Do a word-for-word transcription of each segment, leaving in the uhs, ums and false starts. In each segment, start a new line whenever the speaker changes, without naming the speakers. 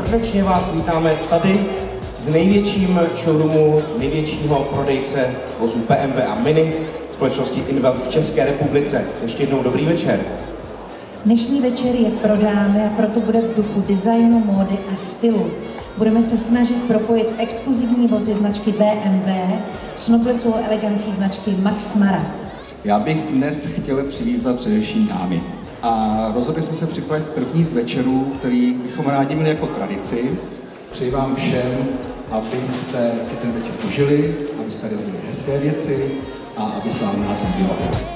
srdečně vás vítáme tady v největším showroomu největšího prodejce vozů B M W a Mini společnosti Invelt v České republice. Ještě jednou dobrý večer.
Dnešní večer je pro dámy a proto bude v duchu designu, módy a stylu. Budeme se snažit propojit exkluzivní vozy značky B M W s noblesovou elegancí značky Max Mara.
Já bych dnes chtěl přivítat především dámy. A rozhodli jsme se připravit první z večerů, který bychom rádi měli jako tradici. Přeji vám všem, abyste si ten večer užili, abyste tady robili hezké věci a aby se vám nás líbilo.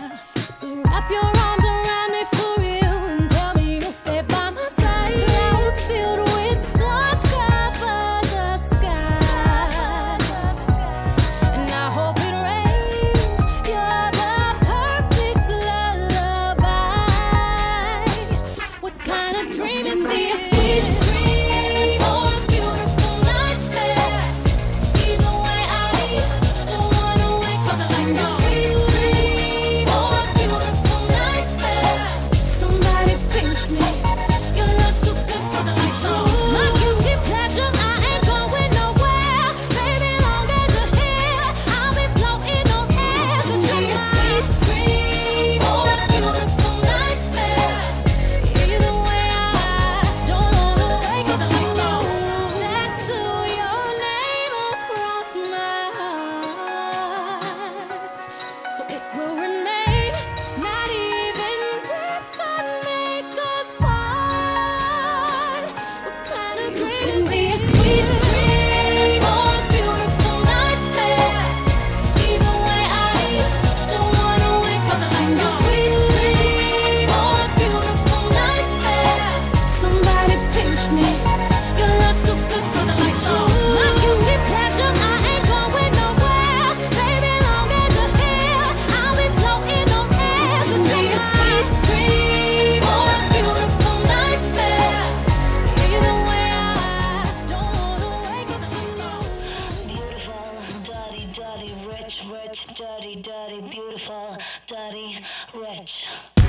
Dirty, dirty, beautiful, dirty, rich.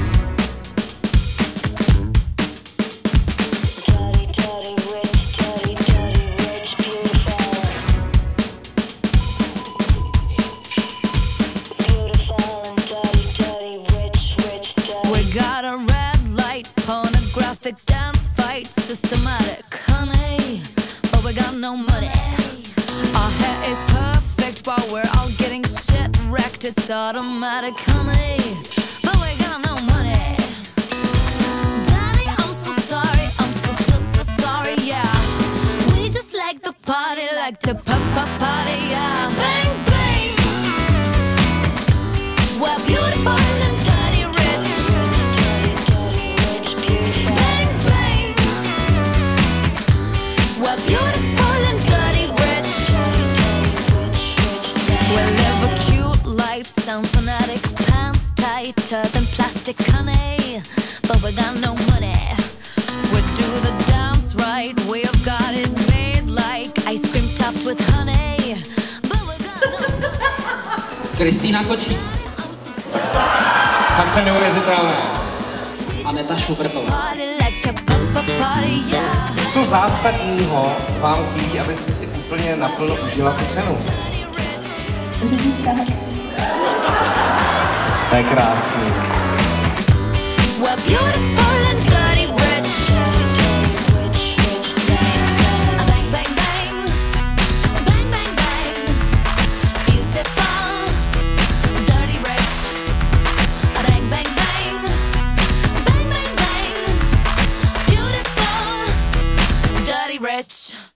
Dirty, dirty, rich, dirty, dirty, rich, beautiful. Beautiful and dirty, dirty, rich, rich, dirty.
We got a red light, pornographic dance fight, systematic, honey, but we got no money. Our hair is perfect while we're all getting shit wrecked. It's automatic, honey, but we got no money. Daddy, I'm so sorry, I'm so, so, so sorry, yeah. We just like the party, like the pop, pop party, yeah. Bang, bang. We're beautiful and dirty rich. Bang, bang. We're beautiful and dirty rich. We live a cute life, sound fanatic, pants tighter than plastic, honey, but we got no money. We do the dance right, we've got it made like ice cream topped with honey, but we got no money.
Kristýna Kočí.
Fakt neuvěřitelné.
Aneta Šubertová.
Co zásadního vám chybí, abyste si úplně naplno užila tu cenu?
Řidičák.
To je krásný.
Rich.